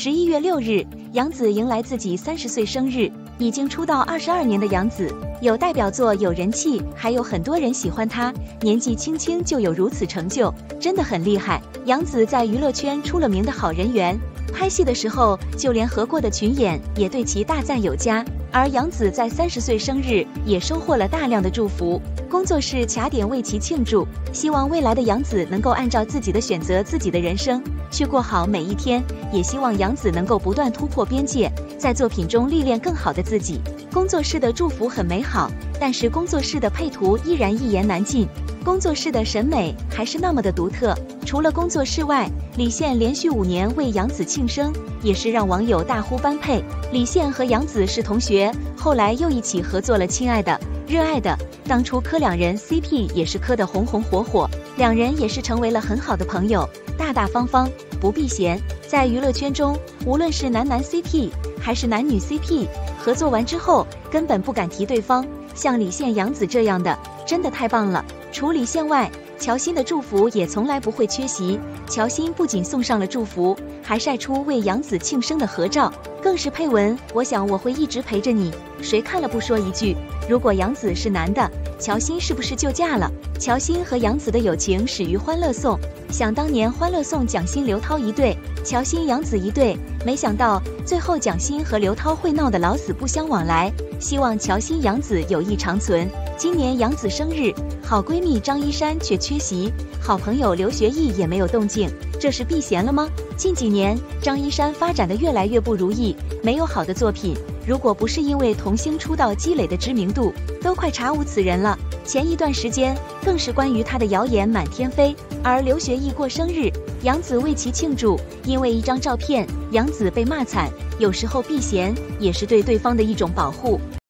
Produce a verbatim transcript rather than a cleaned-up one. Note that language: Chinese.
十一月六日，杨紫迎来自己三十岁生日。已经出道二十二年的杨紫，有代表作，有人气，还有很多人喜欢她。年纪轻轻就有如此成就，真的很厉害。杨紫在娱乐圈出了名的好人缘，拍戏的时候，就连合过的群演也对其大赞有加。而杨紫在三十岁生日也收获了大量的祝福，工作室卡点为其庆祝，希望未来的杨紫能够按照自己的选择自己的人生，去过好每一天。也希望杨紫能够不断突破边界，在作品中历练更好的自己。工作室的祝福很美好，但是工作室的配图依然一言难尽。工作室的审美还是那么的独特。除了工作室外，李现连续五年为杨紫庆生，也是让网友大呼般配。李现和杨紫是同学，后来又一起合作了《亲爱的》《热爱的》，当初磕两人 C P 也是磕得红红火火，两人也是成为了很好的朋友，大大方方，不避嫌。在娱乐圈中，无论是男男 C P 还是男女 C P， 合作完之后根本不敢提对方，像李现、杨紫这样的，真的太棒了。除李现外，乔欣的祝福也从来不会缺席。乔欣不仅送上了祝福，还晒出为杨紫庆生的合照，更是配文：我想我会一直陪着你。谁看了不说一句？如果杨紫是男的，乔欣是不是就嫁了？乔欣和杨紫的友情始于《欢乐颂》，想当年《欢乐颂》蒋欣刘涛一对，乔欣杨紫一对，没想到最后蒋欣和刘涛会闹得老死不相往来。希望乔欣杨紫友谊长存。今年杨紫生日，好闺蜜张一山却缺席，好朋友刘学义也没有动静，这是避嫌了吗？近几年张一山发展的越来越不如意，没有好的作品，如果不是因为童星出道积累的知名度，都快查无此人了。前一段时间更是关于他的谣言满天飞。而刘学义过生日，杨紫为其庆祝，因为一张照片，杨紫被骂惨。有时候避嫌也是对对方的一种保护。